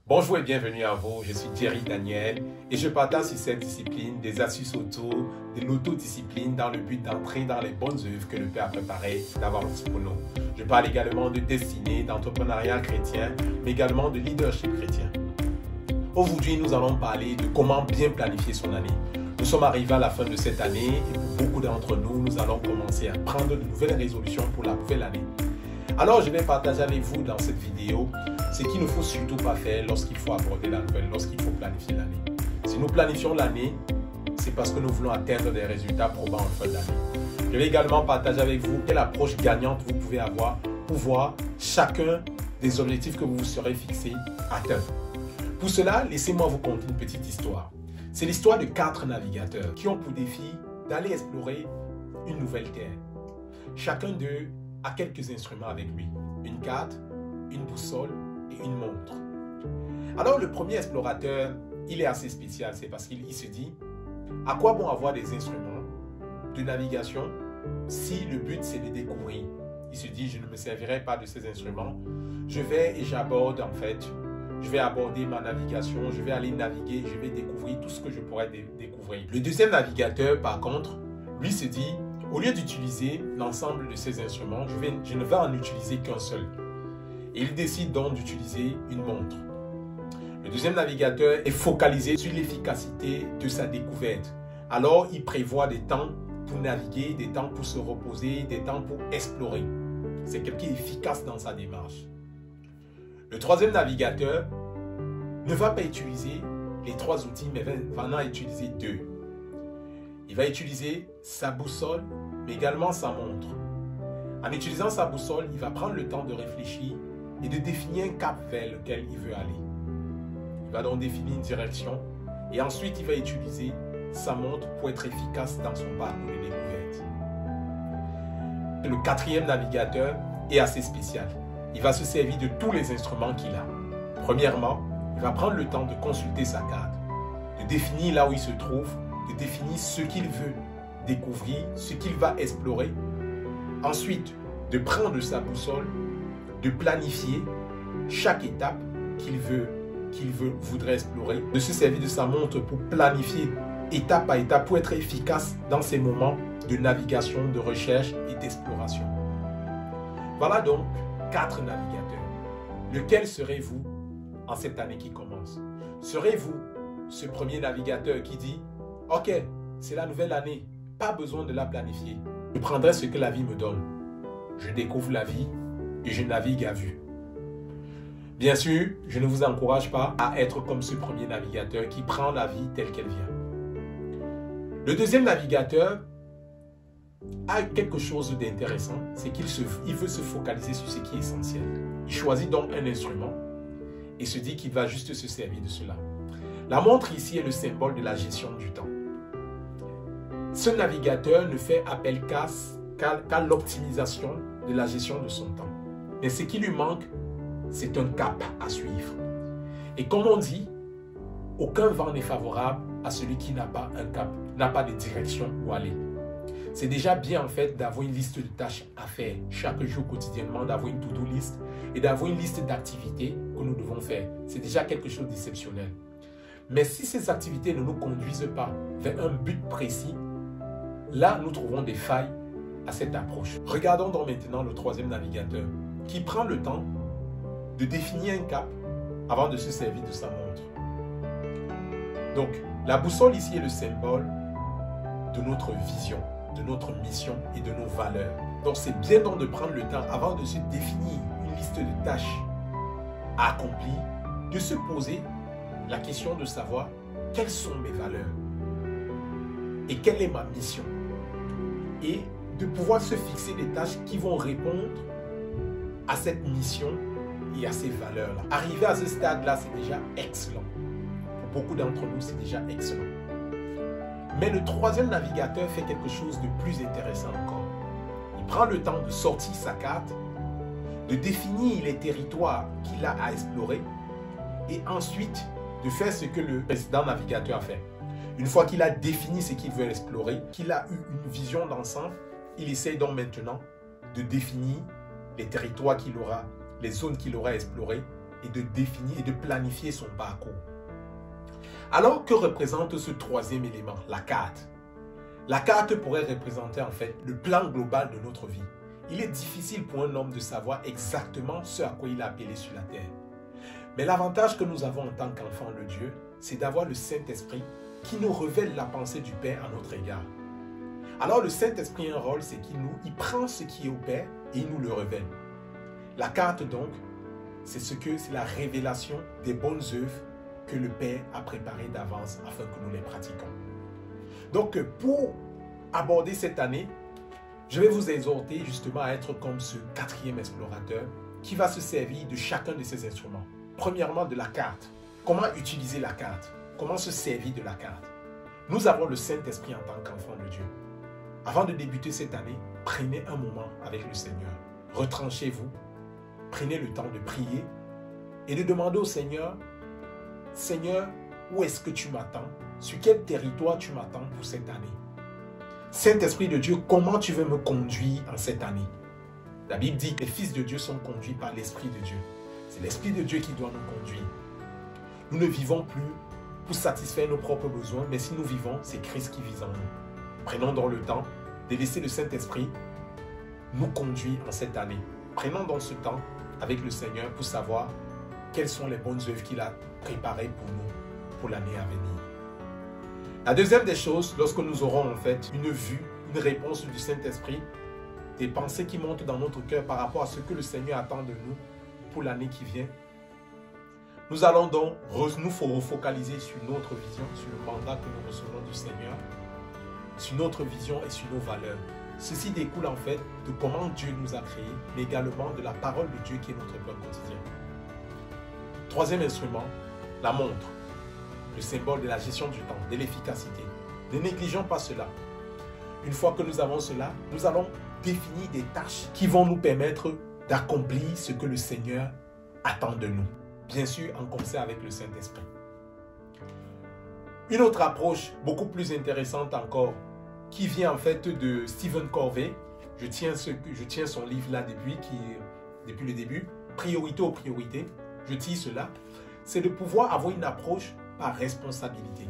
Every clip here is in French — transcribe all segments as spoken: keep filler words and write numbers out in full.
Bonjour et bienvenue à vous, je suis Thierry Daniel et je partage sur cette discipline des astuces autour de l'autodiscipline dans le but d'entrer dans les bonnes œuvres que le Père a préparées d'avance pour nous. Je parle également de destinée, d'entrepreneuriat chrétien, mais également de leadership chrétien. Aujourd'hui, nous allons parler de comment bien planifier son année. Nous sommes arrivés à la fin de cette année et pour beaucoup d'entre nous, nous allons commencer à prendre de nouvelles résolutions pour la nouvelle année. Alors, je vais partager avec vous dans cette vidéo ce qu'il ne faut surtout pas faire lorsqu'il faut aborder la nouvelle, lorsqu'il faut planifier l'année. Si nous planifions l'année, c'est parce que nous voulons atteindre des résultats probants en fin d'année. Je vais également partager avec vous quelle approche gagnante vous pouvez avoir pour voir chacun des objectifs que vous vous serez fixés atteints. Pour cela, laissez-moi vous conter une petite histoire. C'est l'histoire de quatre navigateurs qui ont pour défi d'aller explorer une nouvelle terre. Chacun d'eux a quelques instruments avec lui. Une carte, une boussole et une montre. Alors le premier explorateur, il est assez spécial. C'est parce qu'il se dit, à quoi bon avoir des instruments de navigation si le but c'est de découvrir? Il se dit, je ne me servirai pas de ces instruments. Je vais et j'aborde en fait. Je vais aborder ma navigation. Je vais aller naviguer. Je vais découvrir tout ce que je pourrais dé découvrir. Le deuxième navigateur, par contre, lui se dit, au lieu d'utiliser l'ensemble de ces instruments, je, vais, je ne vais en utiliser qu'un seul. Et il décide donc d'utiliser une montre. Le deuxième navigateur est focalisé sur l'efficacité de sa découverte. Alors, il prévoit des temps pour naviguer, des temps pour se reposer, des temps pour explorer. C'est quelqu'un efficace dans sa démarche. Le troisième navigateur ne va pas utiliser les trois outils, mais va en utiliser deux. Il va utiliser sa boussole, mais également sa montre. En utilisant sa boussole, il va prendre le temps de réfléchir et de définir un cap vers lequel il veut aller. Il va donc définir une direction et ensuite il va utiliser sa montre pour être efficace dans son parcours de découverte. Le quatrième navigateur est assez spécial. Il va se servir de tous les instruments qu'il a. Premièrement, il va prendre le temps de consulter sa carte, de définir là où il se trouve, de définir ce qu'il veut découvrir, ce qu'il va explorer. Ensuite, de prendre sa boussole, de planifier chaque étape qu'il veut, qu'il veut, voudrait explorer, de se servir de sa montre pour planifier étape par étape, pour être efficace dans ces moments de navigation, de recherche et d'exploration. Voilà donc quatre navigateurs. Lequel serez-vous en cette année qui commence? Serez-vous ce premier navigateur qui dit « Ok, c'est la nouvelle année, pas besoin de la planifier. Je prendrai ce que la vie me donne. Je découvre la vie et je navigue à vue. » Bien sûr, je ne vous encourage pas à être comme ce premier navigateur qui prend la vie telle qu'elle vient. Le deuxième navigateur a quelque chose d'intéressant, c'est qu'il se, il veut se focaliser sur ce qui est essentiel. Il choisit donc un instrument et se dit qu'il va juste se servir de cela. La montre ici est le symbole de la gestion du temps. Ce navigateur ne fait appel qu'à qu'à, qu'à l'optimisation de la gestion de son temps. Mais ce qui lui manque, c'est un cap à suivre. Et comme on dit, aucun vent n'est favorable à celui qui n'a pas un cap, n'a pas de direction où aller. C'est déjà bien en fait d'avoir une liste de tâches à faire chaque jour quotidiennement, d'avoir une to-do list et d'avoir une liste d'activités que nous devons faire. C'est déjà quelque chose d'exceptionnel. Mais si ces activités ne nous conduisent pas vers un but précis, là nous trouvons des failles à cette approche. Regardons donc maintenant le troisième navigateur qui prend le temps de définir un cap avant de se servir de sa montre. Donc la boussole ici est le symbole de notre vision, de notre mission et de nos valeurs. Donc c'est bien donc de prendre le temps avant de se définir une liste de tâches à accomplir, de se poser la question de savoir quelles sont mes valeurs et quelle est ma mission, et de pouvoir se fixer des tâches qui vont répondre à cette mission et à ces valeurs-là. Arriver à ce stade-là, c'est déjà excellent. Pour beaucoup d'entre nous, c'est déjà excellent. Mais le troisième navigateur fait quelque chose de plus intéressant encore. Il prend le temps de sortir sa carte, de définir les territoires qu'il a à explorer et ensuite de faire ce que le précédent navigateur a fait. Une fois qu'il a défini ce qu'il veut explorer, qu'il a eu une vision d'ensemble, il essaye donc maintenant de définir les territoires qu'il aura, les zones qu'il aura explorées et de définir et de planifier son parcours. Alors, que représente ce troisième élément, la carte? La carte pourrait représenter en fait le plan global de notre vie. Il est difficile pour un homme de savoir exactement ce à quoi il est appelé sur la terre. Mais l'avantage que nous avons en tant qu'enfants de Dieu, c'est d'avoir le Saint-Esprit qui nous révèle la pensée du Père à notre égard. Alors le Saint-Esprit a un rôle, c'est qu'il nous, il prend ce qui est au Père et il nous le révèle. La carte donc, c'est ce que c'est la révélation des bonnes œuvres que le Père a préparées d'avance afin que nous les pratiquions. Donc pour aborder cette année, je vais vous exhorter justement à être comme ce quatrième explorateur qui va se servir de chacun de ces instruments. Premièrement, de la carte. Comment utiliser la carte? Comment se servir de la carte? Nous avons le Saint-Esprit en tant qu'enfant de Dieu. Avant de débuter cette année, prenez un moment avec le Seigneur. Retranchez-vous. Prenez le temps de prier et de demander au Seigneur, Seigneur, où est-ce que tu m'attends? Sur quel territoire tu m'attends pour cette année? Saint-Esprit de Dieu, comment tu veux me conduire en cette année? La Bible dit que les fils de Dieu sont conduits par l'Esprit de Dieu. C'est l'Esprit de Dieu qui doit nous conduire. Nous ne vivons plus pour satisfaire nos propres besoins, mais si nous vivons, c'est Christ qui vit en nous. Prenons donc le temps de laisser le Saint-Esprit nous conduire en cette année. Prenons donc ce temps avec le Seigneur pour savoir quelles sont les bonnes œuvres qu'il a préparées pour nous pour l'année à venir. La deuxième des choses, lorsque nous aurons en fait une vue, une réponse du Saint-Esprit, des pensées qui montent dans notre cœur par rapport à ce que le Seigneur attend de nous pour l'année qui vient, nous allons donc nous refocaliser sur notre vision, sur le mandat que nous recevons du Seigneur, sur notre vision et sur nos valeurs. Ceci découle en fait de comment Dieu nous a créés, mais également de la parole de Dieu qui est notre pain quotidien. Troisième instrument, la montre, le symbole de la gestion du temps, de l'efficacité. Ne négligeons pas cela. Une fois que nous avons cela, nous allons définir des tâches qui vont nous permettre d'accomplir ce que le Seigneur attend de nous. Bien sûr, en concert avec le Saint-Esprit. Une autre approche beaucoup plus intéressante encore, qui vient en fait de Stephen Covey. Je tiens, ce, je tiens son livre là depuis, qui, depuis le début, Priorité aux priorités. Je tire cela. C'est de pouvoir avoir une approche par responsabilité.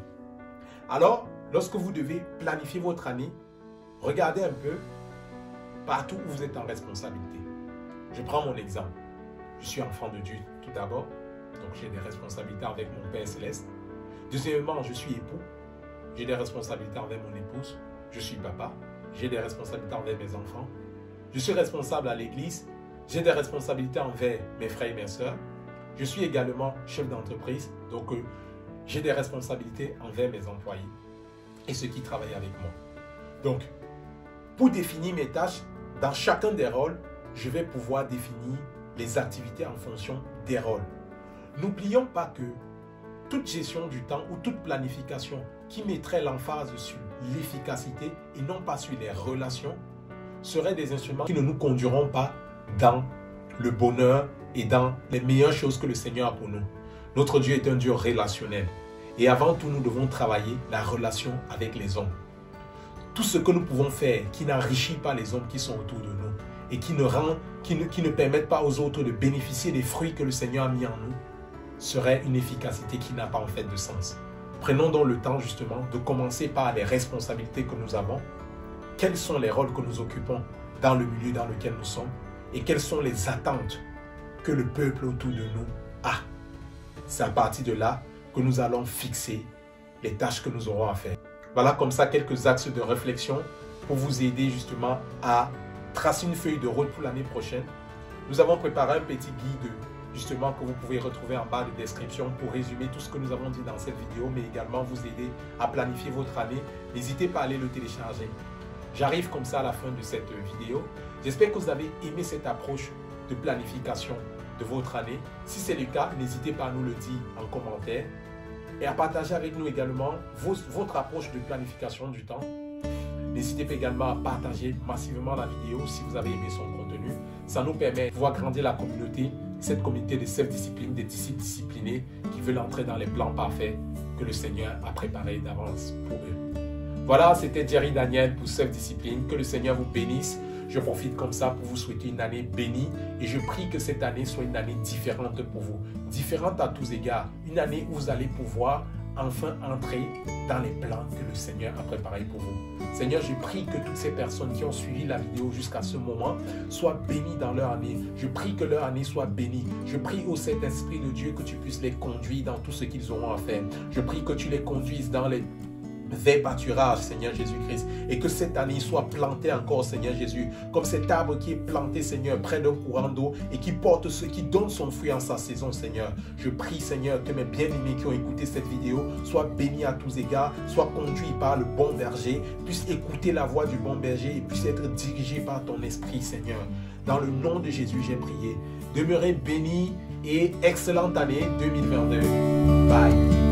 Alors, lorsque vous devez planifier votre année, regardez un peu partout où vous êtes en responsabilité. Je prends mon exemple. Je suis enfant de Dieu tout d'abord, donc j'ai des responsabilités avec mon Père Céleste. Deuxièmement, je suis époux, j'ai des responsabilités envers mon épouse. Je suis papa, j'ai des responsabilités envers mes enfants. Je suis responsable à l'église, j'ai des responsabilités envers mes frères et mes sœurs. Je suis également chef d'entreprise, donc euh, j'ai des responsabilités envers mes employés et ceux qui travaillent avec moi. Donc, pour définir mes tâches, dans chacun des rôles, je vais pouvoir définir les activités en fonction des rôles. N'oublions pas que toute gestion du temps ou toute planification qui mettrait l'emphase sur l'efficacité et non pas sur les relations seraient des instruments qui ne nous conduiront pas dans le bonheur et dans les meilleures choses que le Seigneur a pour nous. Notre Dieu est un Dieu relationnel. Et avant tout, nous devons travailler la relation avec les hommes. Tout ce que nous pouvons faire qui n'enrichit pas les hommes qui sont autour de nous et qui ne, rend, qui, ne, qui ne permettent pas aux autres de bénéficier des fruits que le Seigneur a mis en nous serait une efficacité qui n'a pas en fait de sens. Prenons donc le temps justement de commencer par les responsabilités que nous avons. Quels sont les rôles que nous occupons dans le milieu dans lequel nous sommes et quelles sont les attentes que le peuple autour de nous a. C'est à partir de là que nous allons fixer les tâches que nous aurons à faire. Voilà comme ça quelques axes de réflexion pour vous aider justement à tracer une feuille de route pour l'année prochaine. Nous avons préparé un petit guide justement que vous pouvez retrouver en bas de description pour résumer tout ce que nous avons dit dans cette vidéo, mais également vous aider à planifier votre année. N'hésitez pas à aller le télécharger. J'arrive comme ça à la fin de cette vidéo. J'espère que vous avez aimé cette approche de planification de votre année. Si c'est le cas, n'hésitez pas à nous le dire en commentaire et à partager avec nous également vos, votre approche de planification du temps. N'hésitez pas également à partager massivement la vidéo si vous avez aimé son contenu. Ça nous permet de voir grandir la communauté, cette communauté de self-discipline, des disciples disciplinés qui veulent entrer dans les plans parfaits que le Seigneur a préparés d'avance pour eux. Voilà, c'était Jerry Daniel pour Self-Discipline. Que le Seigneur vous bénisse. Je profite comme ça pour vous souhaiter une année bénie et je prie que cette année soit une année différente pour vous, différente à tous égards, une année où vous allez pouvoir enfin entrer dans les plans que le Seigneur a préparés pour vous. Seigneur, je prie que toutes ces personnes qui ont suivi la vidéo jusqu'à ce moment soient bénies dans leur année. Je prie que leur année soit bénie. Je prie au Saint-Esprit de Dieu que tu puisses les conduire dans tout ce qu'ils auront à faire. Je prie que tu les conduises dans les vers pâturage, Seigneur Jésus-Christ, et que cette année soit plantée encore, Seigneur Jésus, comme cet arbre qui est planté, Seigneur, près d'un courant d'eau et qui porte ce qui donne son fruit en sa saison, Seigneur. Je prie, Seigneur, que mes bien-aimés qui ont écouté cette vidéo soient bénis à tous égards, soient conduits par le bon berger, puissent écouter la voix du bon berger et puissent être dirigés par ton esprit, Seigneur. Dans le nom de Jésus, j'ai prié. Demeurez bénis et excellente année deux mille vingt-deux. Bye.